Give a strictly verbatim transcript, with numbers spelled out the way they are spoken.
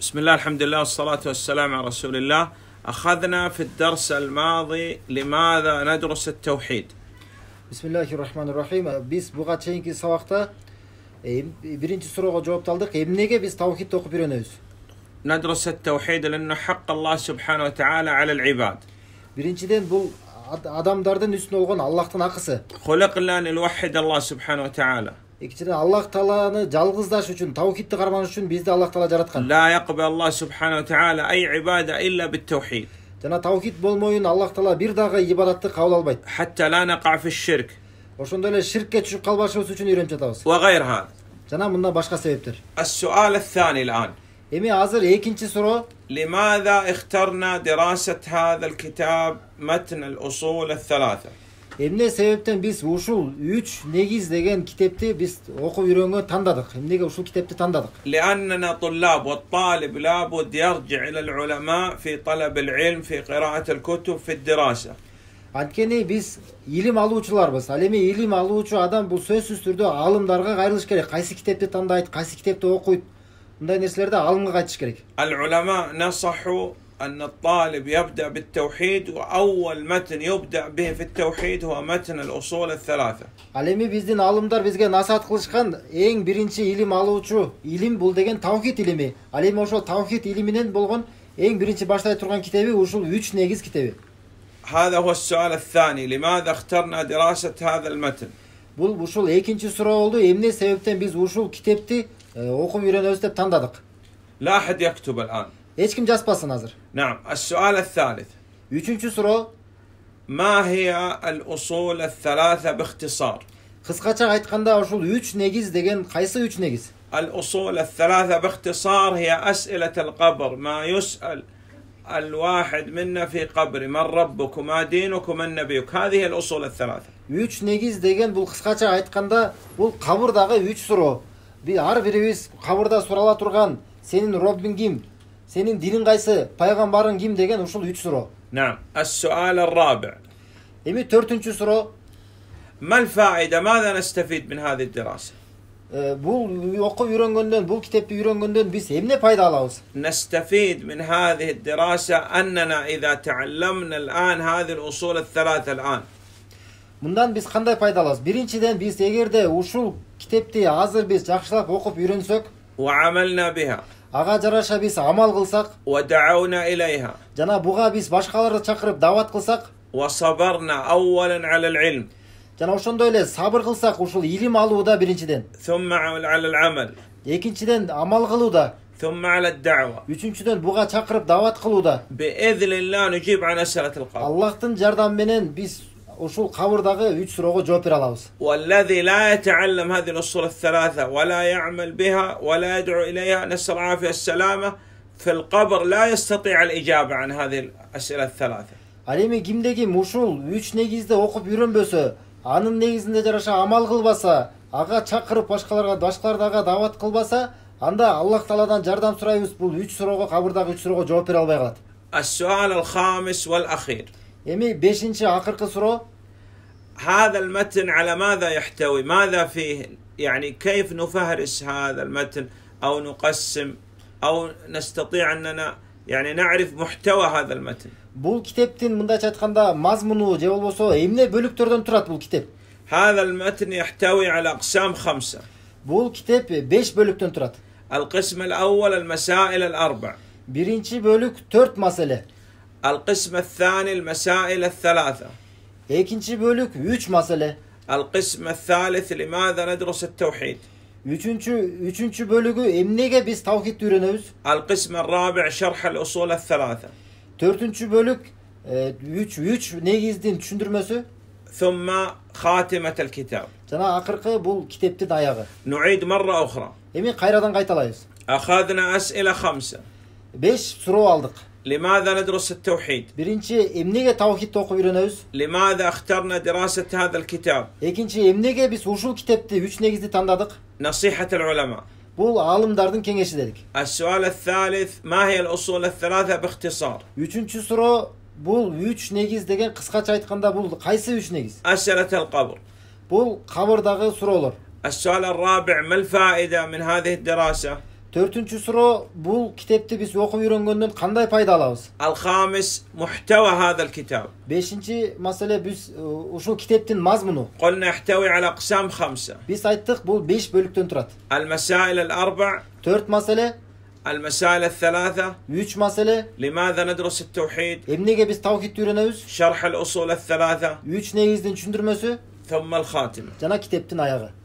بسم الله الحمد لله والصلاة والسلام على رسول الله. أخذنا في الدرس الماضي لماذا ندرس التوحيد. بسم الله الرحمن الرحيم. Biz buga çeyinki sabakta birinci soruga cevap aldık. Emnege biz tavhid okup öğreniyoruz. ندرس التوحيد لأنه حق الله سبحانه وتعالى على العباد. Birinciden bu adamlardan üstün olgan Allah'tan akısı. خلقنا نوحد الله سبحانه وتعالى. İkinciden Allah Taala'nı жалгыздаş üçün, tavhidti karmaniş üçün bizde Allah Taala jaratkan. لا يقبل الله سبحانه وتعالى أي عبادة إلا بالتوحيد. Jana tavhid bolmoyun Allah Taala bir dagı ibadatты kabul albayt. حتى لا نقع في الشرك. Oşonda ele şirkке düşüp kalbашыбыз üçün öğrenip жатабыз. وغير هذا. Jana bundan başka sebeptir. السؤال الثاني الآن. Emi hazır ikinci soru. لماذا اخترنا دراسة هذا الكتاب متن الأصول الثلاثة؟ Emne sebepten biz uşul üç negiz degen kitapты biz okup öğrengön tandadık. Emnege uşul kitapты tandadık. لأننا طلاب والطالب لابد يرجع إلى العلماء في طلب العلم في قراءة الكتب في الدراسة. Antkeni biz ilim alуучуларбыз. Ал эми ilim alуучу adam bu сөзсүз түрдө алымдарга кайрылыш керек. Кайсы китепти тандайт, кайсы китепти окуйт. Мындай нерселерде алымга кайтыш керек. العلماء نصحوا أن الطالب يبدأ بالتوحيد وأول متن يبدأ به في التوحيد هو متن الأصول الثلاثة. Ал эми биздин алымдар бизге насаат кылышкан эң биринчи илим алуучу илим бул деген тавхид илими. Ал эми ошол тавхид илиминен болгон эң биринчи баштай турган китеби ушул үч негиз китеби. هذا هو السؤال الثاني. لماذا اخترنا دراسة هذا المتن؟ Бул ушул экинчи суроо болду. Эмне себептен биз ушул китепти окуп үйрөнөбүз деп тандадык. لا أحد يكتب الآن. Эч ким жазбасын азыр. نعم. السؤال الثالث. Үчүнчү суроо. ما هي الأصول الثلاثة باختصار؟ Кыскача айтканда ушул үч негиз деген кайсы үч негиз? الأصول الثلاثة باختصار هي أسئلة القبر. ما يسأل الواحد منا في قبر: من ربك وما دينك ومن نبيك. هذه الأصول الثلاثة. Үч негиз деген бул кыскача айтканда бул кабырдагы үч суроо. Bir ар бирибиз кабырда сурала турган: сенин Роббиң ким? Сенин динин кайсы? Пайгамбарың ким деген ушул үч суроо. نعم. السؤال الرابع. Эми төртүнчү суроо. ما الفائدة؟ ماذا نستفيد من هذه الدراسة؟ Бул окуп үйрөнгөндөн, бул китепти үйрөнгөндөн биз эмне пайда алабыз? نستفيد من هذه الدراسة أننا إذا تعلمنا الآن هذه الأصول الثلاثة الآن. Мындан биз кандай пайда алабыз? Биринчиден биз эгерде ушул китепти азыр биз жакшылап окуп үйрөнсөк, وعملنا بها. ага жараша биз амал кылсак, ودعونا إليها. жана буга биз башкаларды чакырып дават кылсак, وصبرنا أولا على العلم. жана ошондой эле сабыр кылсак ушул илим алууда биринчиден, ثم على العمل. экинчиден амал кылууда, ثم على الدعوة. үчүнчүдөн буга чакырып дават кылууда. بإذن الله نجيب عن أسئلة القبر. Аллахтын жардамы менен биз ушул кабырдагы үч суроого жооп бере алабыз. والذي لا يتعلم هذه الأصول الثلاثة ولا يعمل بها ولا يدعو إليها، نسأل العافية السلامة، في القبر لا يستطيع الإجابة عن هذه الأسئلة الثلاثة. Ал эми кимде ким ушул үч негизди окуп үйрөнбөсө, анын негизинде жараша амал кылбаса, ага чакырып башкаларга башкалардага дават кылбаса, анда Аллах Тааладан жардам сурайбыз. Бул үч суроого, кабырдагы үч суроого жооп бере албай калат. السؤال الخامس والأخير. Эми бешинчи акыркы суроо. هذا المتن على ماذا يحتوي؟ ماذا فيه؟ يعني كيف نفهرس هذا المتن أو نقسم أو نستطيع أننا يعني نعرف محتوى هذا المتن؟ Бул китептин мындайча айтканда мазмуну же болбосо эмне бөлүктөрдөн турат бул китеп? هذا المتن يحتوي على أقسام خمسة. Бул китеп беш бөлүктөн турат. القسم الأول المسائل الأربع. Биринчи бөлүк төрт маселе. القسم الثاني المسائل الثلاثة. Экинчи бөлүк үч маселе. القسم الثالث لماذا ندرس التوحيد. Үчүнчү үчүнчү бөлүгү эмнеге биз тавхидти үйрөнөбүз? القسم الرابع شرح الأصول الثلاثة. Төртүнчү бөлүк үч үч негиздин түшүндүрмөсү. ثم خاتمة الكتاب. Жана акыркы бул китептин аягы. نعيد مرة أخرى. Эми кайрадан кайталайбыз. أخذنا أسئلة خمسة. беш суроо алдык. لماذا ندرس التوحيد. Биринчи эмнеге тавхидти окуп үйрөнөбүз? لماذا اخترنا دراسة هذا الكتاب. Экинчи эмнеге биз ушул китепти үч негизди тандадык? نصيحة العلماء. Бул алымдардын кеңеши дедик. السؤال الثالث ما هي الأصول الثلاثة باختصار. Үчүнчү суроо бул үч негиз деген кыскача айтканда бул кайсы үч негиз? أسئلة القبر. Бул кабырдагы суроолор. السؤال الرابع ما الفائدة من هذه الدراسة. Төртүнчү суроо, бул китепти биз окуп үйрөнгөндөн кандай пайда алабыз? الخامس محتوى هذا الكتاب. Бешинчи маселе, биз ушул китептин мазмуну. قلنا يحتوي على أقسام خمسة. Биз айттык, бул беш бөлүктөн турат. المسائل الأربع. Төрт маселе. المسائل الثلاثة. Үч маселе. لماذا ندرس التوحيد؟ Эмнеге биз тавхидти үйрөнөбүз? شرح الأصول الثلاثة. Үч негиздин түшүндүрмөсү. ثم الخاتمة. Жана китептин аягы.